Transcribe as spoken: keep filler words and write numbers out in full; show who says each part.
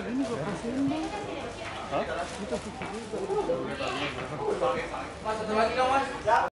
Speaker 1: Ini gua kasihin bang.
Speaker 2: Hah?
Speaker 1: Kita pikir juga.